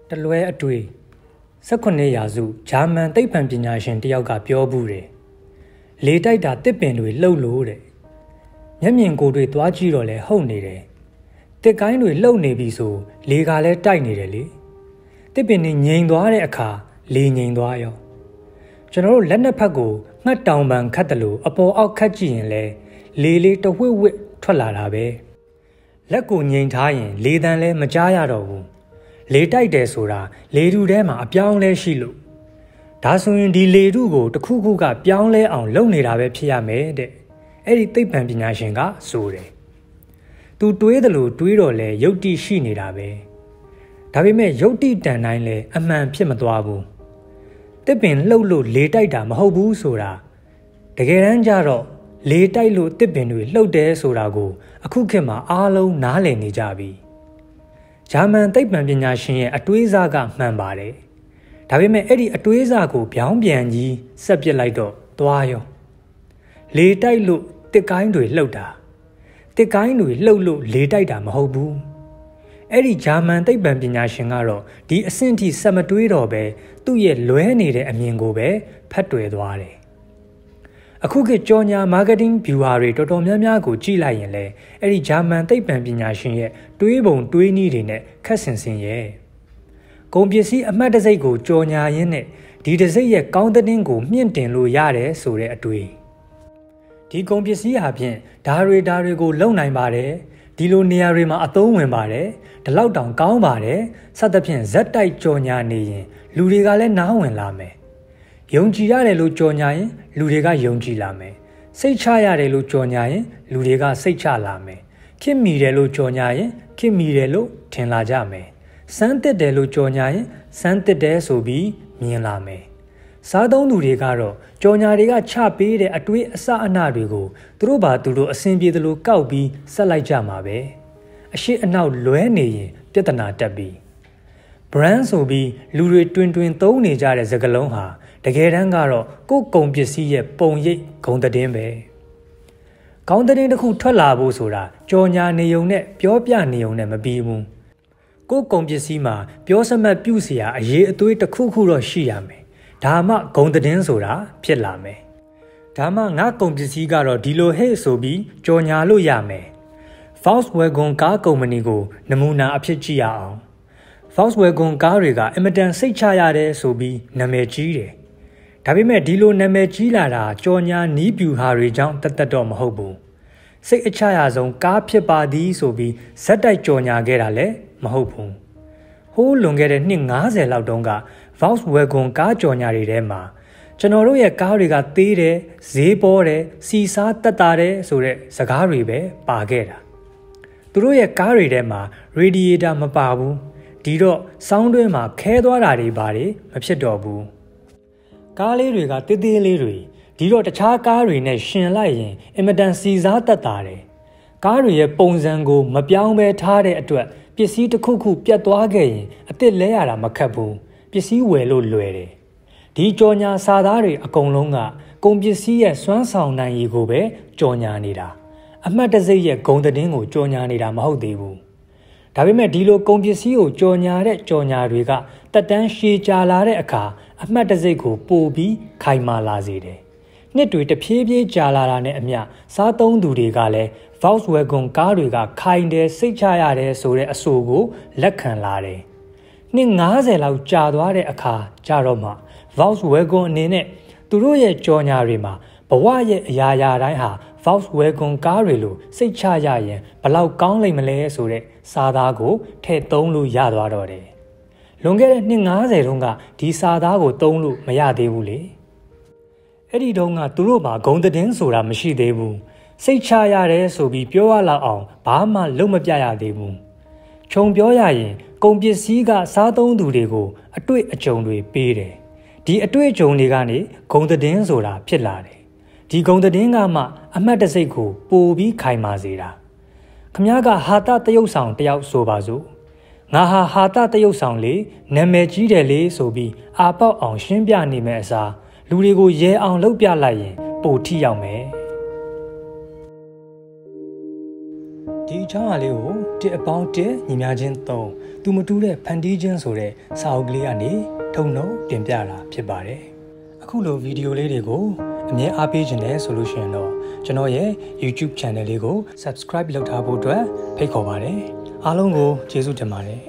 တလွဲအတွေ့18ရာစုဂျာမန်သိပ္ပံပညာရှင်တယောက်ကပြောဘူးတယ်လေတိုက်တာတစ်ပင်တွေလှုပ်လို့တဲ့မျက်မြင်ကိုယ်တွေသွားကြည့်တော့လဲဟုတ်နေတယ်တစ်ကိုင်းတွေလှုပ်နေပြီဆိုလေကလည်းတိုက်နေတယ်လေတစ်ပင်တွေငြိမ်သွားတဲ့အခါလေငြိမ်သွားရောကျွန်တော်တို့လက်နှစ်ဖက်ကိုငှက်တောင်ပံခတ်တယ်လို့အပေါ်အောက်ခတ်ကြည့်ရင်လဲလေလေးတဝှစ်ဝှစ်ထွက်လာတာပဲလက်ကိုငြိမ်ထားရင်လေတံလဲမကြားရတော့ဘူးလေတိုက်တယ်ဆိုတာလေထုထဲမှာအပြောင်းလဲရှိလို့ဒါဆိုရင်ဒီလေထုကိုတစ်ခုခုကပြောင်းလဲအောင်လုပ်နေတာပဲဖြစ်ရမယ်တဲ့အဲ့ဒီသိပ္ပံပညာရှင်ကဆိုတယ်သူတွေးတယ်လို့တွေးတော့လဲယုတ်တိရှိနေတာပဲဒါပေမဲ့ယုတ်တိတန်တိုင်းလဲအမှန်ဖြစ်မသွားဘူးတစ်ပင်လှုပ်လို့လေတိုက်တာမဟုတ်ဘူးဆိုတာတကယ်တမ်းကျတော့လေတိုက်လို့တစ်ပင်တွေလှုပ်တယ်ဆိုတာကိုအခုခေတ်မှာအားလုံးနားလည်နေကြပြီဂျာမန်သိပ္ပံပညာရှင်ရဲ့အတွေးစားကမှန်ပါတယ်ဒါပေမဲ့အဲ့ဒီအတွေးစားကိုပြောင်းပြန်ကြီးဆက်ပစ်လိုက်တော့သွားရောလေတိုက်လို့တစ်ကိုင်းတွေလှုပ်တာတစ်ကိုင်းတွေလှုပ်လို့လေတိုက်တာမဟုတ်ဘူးအဲ့ဒီဂျာမန်သိပ္ပံပညာရှင်ကတော့ဒီအဆင့်ထိဆက်မတွေးတော့ပဲသူ့ရဲ့လွဲနေတဲ့အမြင်ကိုပဲဖတ်တွယ်သွားတယ်အခုခေတ်ကြော်ညာမားကတ်တင်းဗျူဟာတွေတော်တော်များများကိုကြည့်လိုက်ရင်လဲအဲ့ဒီဂျာမန်သိပ္ပံပညာရှင်ရဲ့တွေးပုံတွေးနည်းတွေနဲ့ခက်ဆင်ဆင်ရဲ့ကုန်ပစ္စည်းအမှတ်တစိတ်ကိုကြော်ညာရင်းနဲ့ဒီတစိတ်ရဲ့ကောင်းတဲ့ကိုမြင့်တင်လို့ရတယ်ဆိုတဲ့အတွေးဒီကုန်ပစ္စည်းဟာဖြင့်ဓာတွေကိုလုံနိုင်ပါတယ်ဒီလိုနေရာတွေမှာအသုံးဝင်ပါတယ်ဒီလောက်တောင်ကောင်းပါတယ်စသဖြင့်ဇက်တိုက်ကြော်ညာနေရင်လူတွေကလည်းနားဝင်လာမယ်ယုံကြည်ရတယ်လို့ကြော်ညာရင်လူတွေကယုံကြည်လာမယ်စိတ်ချရတယ်လို့ကြော်ညာရင်လူတွေကစိတ်ချလာမယ်ခင်မိတယ်လို့ကြော်ညာရင်ခင်မိတယ်လို့ထင်လာကြမယ်စမ်းသစ်တယ်လို့ကြော်ညာရင်စမ်းသစ်တယ်ဆိုပြီးမြင်လာမယ်စားသုံးသူတွေကတော့ကြော်ညာတွေကချပေးတဲ့အတွေးအစအနတွေကိုသူတို့ဘာသူတို့အဆင်ပြေသလိုကောက်ပြီးဆက်လိုက်ကြမှာပဲအရှိအနောက်လွဲနေရင်ပြဿနာတက်ပြီး brand ဆိုပြီးလူတွေတွင်သုံးနေကြတဲ့စကားလုံးဟာတကယ်တမ်းကတော့ကိုယ်ကုန်ပစ္စည်းရဲ့ပုံရိပ်ဂုဏ်သတင်းပဲခေါင်းသတင်းတစ်ခုထွက်လာဖို့ဆိုတာကြော်ညာနေုံနဲ့ပြောပြနေုံနဲ့မပြီးဘူးကိုယ်ကုန်ပစ္စည်းမှာပြောစမှတ်ပြုစရာအရေးအသွေးတစ်ခုခုတော့ရှိရမယ်ဒါမှဂုဏ်သတင်းဆိုတာဖြစ်လာမယ်ဒါမှငါကုန်ပစ္စည်းကတော့ဒီလိုဟဲ့ဆိုပြီးကြော်ညာလို့ရမယ် Volkswagen ကားကုမ္ပဏီကိုနမူနာအဖြစ်ကြည့်ရအောင် Volkswagen ကားတွေကအင်မတန်စိတ်ချရတယ်ဆိုပြီးနာမည်ကြီးတယ်ဒါပေမဲ့ဒီလိုနာမည်ကြီးလာတာကြော်ညာနီးပြူဟာတွေကြောင့်တတ်တော့မဟုတ်ဘူးစိတ်အချရဆုံးကားဖြစ်ပါသည်ဆိုပြီးဇက်တိုက်ကြော်ညာခဲ့တာလည်းမဟုတ်ဘူးဟိုးလွန်ခဲ့တဲ့နှစ်90လောက်တုန်းက Volkswagen ကားကြော်ညာတွေထဲမှာကျွန်တော်တို့ရဲ့ကားတွေကသေးတယ်ဈေးပေါ်တယ်စီစားတက်တာတယ်ဆိုတဲ့စကားတွေပဲပါခဲ့တာသူတို့ရဲ့ကားတွေထဲမှာ radiator မပါဘူးဒီတော့စောင်းတွင်းမှာခဲသွားတာတွေပါတယ်မဖြစ်တော့ဘူးကားလေးတွေကတေးသေးလေးတွေဒီတော့တခြားကားတွေနဲ့ရှင်လိုက်ရင်အင်မတန်စီစားတက်တာတယ်ကားတွေရဲ့ပုံစံကိုမပြောင်းပဲထားတဲ့အတွက်ပစ္စည်းတစ်ခုခုပြတ်သွားခဲ့ရင်အစ်စ်လဲရတာမခက်ဘူးပစ္စည်းဝယ်လို့လွယ်တယ်ဒီကြော်ညာစာသားတွေအကုန်လုံးကကုန်ပစ္စည်းရဲ့စွမ်းဆောင်နိုင်ရည်ကိုပဲကြော်ညာနေတာအမှတ်တစိတ်ရဲ့ဂုဏ်သတင်းကိုကြော်ညာနေတာမဟုတ်သေးဘူးဒါပေမဲ့ဒီလိုကုန်ပစ္စည်းကိုကြော်ညာတဲ့ကြော်ညာတွေကတက်တန်းရှည်ကြာလာတဲ့အခါအမှတ်တစိတ်ကိုပိုပြီးခိုင်မာလာစေတယ်နှစ်တွေတဖြည်းဖြည်းကြာလာတာနဲ့အမျှစားသုံးသူတွေကလည်း Volkswagen ကားတွေကခိုင်တယ်စိတ်ချရတယ်ဆိုတဲ့အဆိုကိုလက်ခံလာတယ်နှစ်90လောက်ကြာသွားတဲ့အခါကြာတော့မှ Volkswagen အနေနဲ့သူတို့ရဲ့ကြော်ညာတွေမှာဘဝရဲ့အရာရာတိုင်းဟာ Volkswagen ကားတွေလိုစိတ်ချရရင်ဘလောက်ကောင်းလိမ့်မလဲဆိုတဲ့စာသားကိုထည့်သုံးလို့ရသွားတော့တယ်လွန်ခဲ့တဲ့နှစ်90တုန်းကဒီစာသားကိုသုံးလို့မရသေးဘူးလေအဲ့ဒီတုန်းကသူတို့မှာဂုဏ်သတင်းဆိုတာမရှိသေးဘူးစိတ်ချရတယ်ဆိုပြီးပြောရလောက်အောင်ဘာမှလုံးမပြရသေးဘူးခြုံပြောရရင်ကုန်ပစ္စည်းကစားသုံးသူတွေကိုအတွေ့အကြုံတွေပေးတယ်ဒီအတွေ့အကြုံတွေကနေဂုဏ်သတင်းဆိုတာဖြစ်လာတယ်ဒီဂုဏ်သတင်းကမှအမှတ်တစိတ်ကိုပိုပြီးခိုင်မာစေတာခမည်းကဟာတတရုပ်ဆောင်တယောက်ဆိုပါစို့ငါဟာတတရုပ်ဆောင်လေနာမည်ကြီးတယ်လေဆိုပြီးအာပေါက်အောင်ရှင်းပြနေမယ်အစားလူတွေကိုရဲအောင်လှုပ်ပြလိုက်ရင်ပိုထိရောက်မယ်ဒီအကြောင်းအရာလေးကိုတစ်အပေါင်းတစ်ညီများချင်း3သူမတူတဲ့ဖန်တီးခြင်းဆိုတဲ့စာအုပ်ကလေးကနေထုတ်နှုတ်တင်ပြတာဖြစ်ပါတယ်အခုလိုဗီဒီယိုလေးတွေကိုအမြဲအားပေးခြင်းနဲ့ဆိုလို့ရှိရင်တော့ကျွန်တော်ရဲ့ YouTube channel လေးကို subscribe လုပ်ထားဖို့အတွက်ဖိတ်ခေါ်ပါတယ်အားလုံးကိုကျေးဇူးတင်ပါတယ်